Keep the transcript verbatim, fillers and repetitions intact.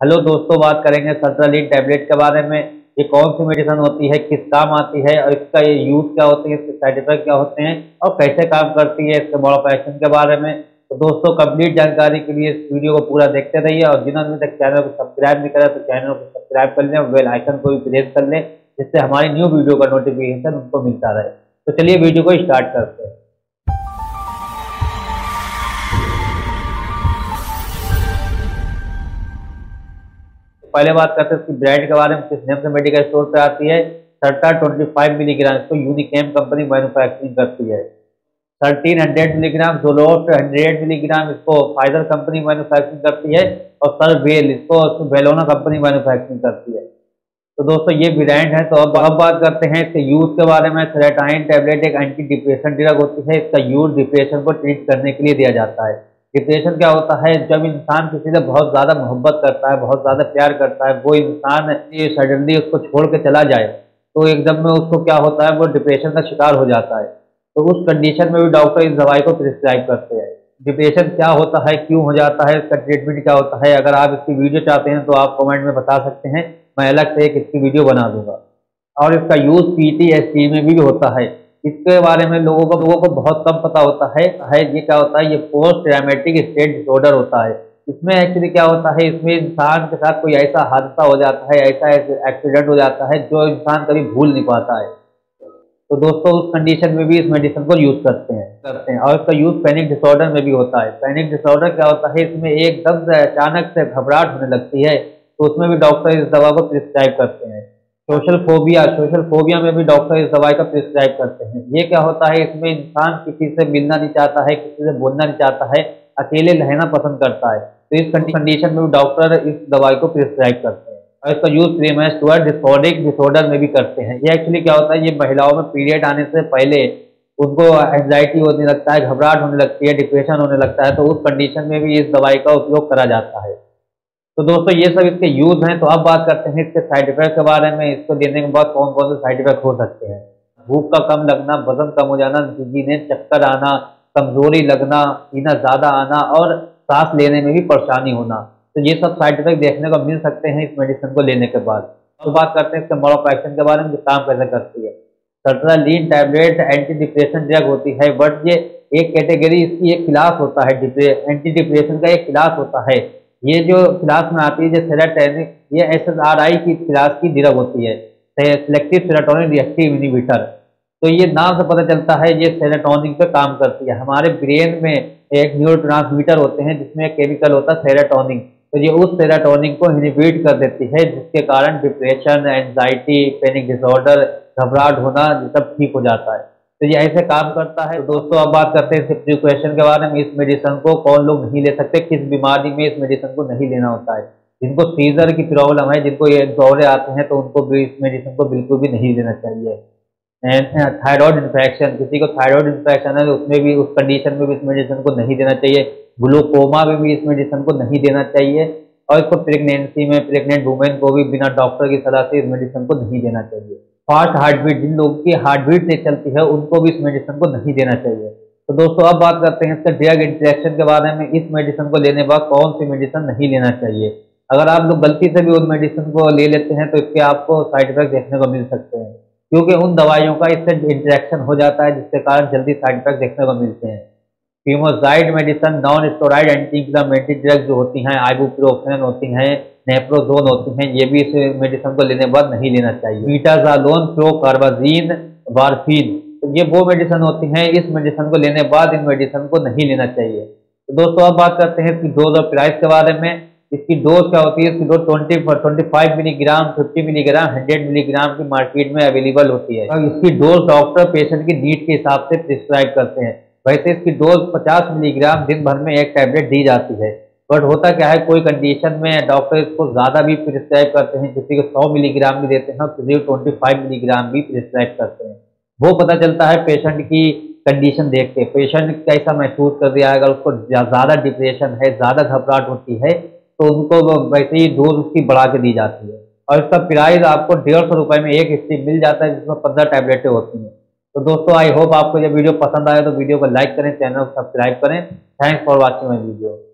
Hello दोस्तों, बात करेंगे सर्ट्रालीन टैबलेट के बारे में। ये कौन सी मेडिसिन होती है, किस काम आती है और इसका ये यूज क्या होती है, इसके साइड इफेक्ट क्या होते हैं और कैसे काम करती है, इसके मोड ऑफ एक्शन के बारे में। तो दोस्तों, कंप्लीट जानकारी के लिए इस वीडियो को पूरा देखते रहिए और जिन्होंने अभी तक चैनल को सब्सक्राइब नहीं करा तो चैनल को सब्सक्राइब कर लें और बेल आइकन को भी प्रेस कर लें, जिससे हमारी न्यू वीडियो का नोटिफिकेशन उनको मिलता रहे। तो चलिए वीडियो को स्टार्ट करते हैं। पहले बात करते हैं इसकी ब्रांड के बारे में, किस नेम से मेडिकल स्टोर पे आती है। सर्टा पच्चीस मिलीग्राम, इसको यूनिकेम कंपनी मैन्युफैक्चरिंग करती है। Thirteen hundred milligram Zoloft hundred milligram, इसको फाइजर कंपनी मैन्युफैक्चरिंग करती है और सरवेल इसको वेलोना कंपनी मैन्युफैक्चरिंग करती है। तो दोस्तों, ये ब्रांड है। तो अब अब बात करते हैं इसके यूज के बारे में। सेरेटाइन टैबलेट एक एंटी डिप्रेशन ड्रग होती है। इसका यूज डिप्रेशन को ट्रीट करने के लिए दिया जाता है। डिप्रेशन क्या होता है? जब इंसान किसी से बहुत ज्यादा मोहब्बत करता है, बहुत ज्यादा प्यार करता है, वो इंसान ये सडनली उसको छोड़ के चला जाए तो एकदम में उसको क्या होता है, वो डिप्रेशन का शिकार हो जाता है। तो उस कंडीशन में भी डॉक्टर इस दवाई को प्रिस्क्राइब करते हैं। डिप्रेशन क्या होता है, क्यों हो जाता है, इसका ट्रीटमेंट क्या होता है, अगर आप इसकी वीडियो चाहते हैं तो आप कमेंट में बता सकते हैं, मैं अलग से एक इसकी वीडियो बना दूंगा। और इसका यूज पीटीएसडी में भी होता है। इसके बारे में लोगों को लोगों को बहुत कम पता होता है है ये क्या होता है, ये पोस्ट ट्रॉमेटिक स्ट्रेस डिसऑर्डर होता है। इसमें एक्चुअली क्या होता है, इसमें इंसान के साथ कोई ऐसा हादसा हो जाता है, ऐसा एक्सीडेंट हो जाता है जो इंसान कभी भूल नहीं पाता है। तो दोस्तों, उस कंडीशन में भी इस मेडिसिन को यूज करते हैं करते हैं और इसका यूज पैनिक डिसऑर्डर में भी होता है। पैनिक डिसऑर्डर क्या होता है, इसमें एकदम से अचानक से घबराहट होने लगती है, तो उसमें भी डॉक्टर इस दवा को प्रिस्क्राइब करते हैं। सोशल फोबिया सोशल फोबिया में भी डॉक्टर इस दवाई का प्रिस्क्राइब करते हैं। ये क्या होता है, इसमें इंसान किसी से मिलना नहीं चाहता है, किसी से बोलना नहीं चाहता है, अकेले रहना पसंद करता है, तो इस कंडीशन में भी डॉक्टर इस दवाई को प्रिस्क्राइब करते हैं। और इसका यूज प्रीमेंस्ट्रुअल डिस्फोरिक डिसऑर्डर में भी करते हैं। ये एक्चुअली क्या होता है, ये महिलाओं में पीरियड आने से पहले उनको एंजाइटी होने लगता है, घबराहट होने लगती है, डिप्रेशन होने लगता है, तो उस कंडीशन में भी इस दवाई का उपयोग करा जाता है। तो दोस्तों, ये सब इसके यूज हैं। तो अब बात करते हैं इसके साइड इफेक्ट के बारे में। इसको देने के बाद कौन कौन से साइड इफेक्ट हो सकते हैं। भूख का कम लगना, वजन कम हो जाना, ने चक्कर आना, कमजोरी लगना, पीना ज्यादा आना और सांस लेने में भी परेशानी होना। तो ये सब साइड इफेक्ट देखने को मिल सकते हैं इस मेडिसिन को लेने के बाद। तो बात करते हैं इसके मोड ऑफ एक्शन के बारे में, काम कैसे करती है। Sertraline tablet anti depression drug होती है, बट ये एक कैटेगरी, इसकी एक क्लास होता है, एंटी डिप्रेशन का एक क्लास होता है। ये जो क्लास में आती है, जो सेरोटोनिन, ये एस एस आर आई की क्लास की ड्रग होती है, सेलेक्टिव सेरोटोनिन रिएक्टिव इनहिबिटर। तो ये नाम से पता चलता है ये सेरोटोनिन पे काम करती है। हमारे ब्रेन में एक न्यूरोट्रांसमीटर होते हैं जिसमें एक केमिकल होता है सेरोटोनिन, तो ये उस सेरोटोनिन को इनहिबिट कर देती है, जिसके कारण डिप्रेशन, एंजाइटी, पैनिक डिसऑर्डर, घबराहट होना, ये सब ठीक हो जाता है। तो ये ऐसे काम करता है। तो दोस्तों, अब बात करते हैं इसके प्रिकॉशन के बारे में। इस मेडिसिन को कौन लोग नहीं ले सकते, किस बीमारी में इस मेडिसिन को नहीं लेना होता है। जिनको सीजर की प्रॉब्लम है, जिनको ये दौरे आते हैं, तो उनको भी इस मेडिसिन को बिल्कुल भी नहीं लेना चाहिए। थायराइड इन्फेक्शन, किसी को थायराइड इन्फेक्शन है, उसमें भी, उस कंडीशन में भी इस मेडिसिन को नहीं देना चाहिए। ग्लूकोमा में भी इस मेडिसिन को नहीं देना चाहिए। और इसको प्रेगनेंसी में, प्रेग्नेंट वुमेन को भी बिना डॉक्टर की सलाह से इस मेडिसिन को नहीं देना चाहिए। फास्ट हार्ट बीट, जिन लोगों की हार्ट बीट नहीं चलती है, उनको भी इस मेडिसिन को नहीं देना चाहिए। तो दोस्तों, अब बात करते हैं इसका ड्रग इंटरेक्शन के बारे में। इस मेडिसिन को लेने के बाद कौन सी मेडिसिन नहीं लेना चाहिए। अगर आप लोग गलती से भी उन मेडिसिन को ले लेते हैं तो इसके आपको साइड इफेक्ट देखने को मिल सकते हैं, क्योंकि उन दवाइयों का इससे इंटरेक्शन हो जाता है, जिसके कारण जल्दी साइड इफेक्ट देखने को मिलते हैं। Pimozide medicine, non steroid anti inflammatory drug जो होती हैं, आइबुप्रोफेन होती हैं, नेप्रोजोन होती हैं, ये भी इस मेडिसिन को लेने के बाद नहीं लेना चाहिए। बीटाज़ोलोन, प्रोकार्बाजीन, वारफीन, तो ये वो मेडिसिन होती हैं, इस मेडिसिन को लेने के बाद इन मेडिसिन को नहीं लेना चाहिए। तो दोस्तों, अब बात करते हैं इसकी डोज और प्राइस के बारे में। इसकी डोज क्या होती है, इसकी dose twenty twenty five milligram, fifty milligram, hundred milligram की मार्केट में अवेलेबल होती है। और इसकी डोज डॉक्टर पेशेंट की नीड के हिसाब से प्रिस्क्राइब करते हैं। वैसे इसकी डोज पचास मिलीग्राम दिन भर में एक टैबलेट दी जाती है, बट होता क्या है, कोई कंडीशन में डॉक्टर इसको ज़्यादा भी प्रिस्क्राइब करते हैं, किसी को सौ मिलीग्राम भी देते हैं और किसी को पच्चीस मिलीग्राम भी प्रिस्क्राइब करते हैं। वो पता चलता है पेशेंट की कंडीशन देख के, पेशेंट कैसा महसूस कर रहा है। अगर उसको ज़्यादा डिप्रेशन है, ज़्यादा घबराहट होती है, तो उनको वैसे ही डोज उसकी बढ़ा के दी जाती है। और इसका प्राइस आपको डेढ़ सौ रुपये में एक स्ट्रिप मिल जाता है, जिसमें पंद्रह टैबलेटें होती हैं। तो दोस्तों, आई होप आपको ये वीडियो पसंद आया तो वीडियो को लाइक करें, चैनल को सब्सक्राइब करें। Thanks for watching my video.